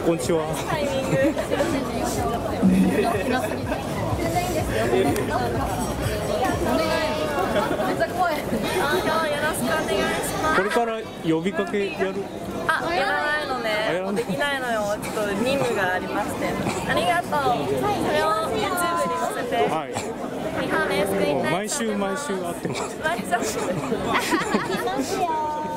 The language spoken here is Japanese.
こんにちは。 タイミング。めっちゃ怖い。よろしくお願いします。 これから呼びかけやる？ やらないのね。もうできないのよ。ちょっと任務がありまして。ありがとう。それを YouTube に載せて。 はい。 日本レースクイーンナイト。 毎週会ってます。 毎週。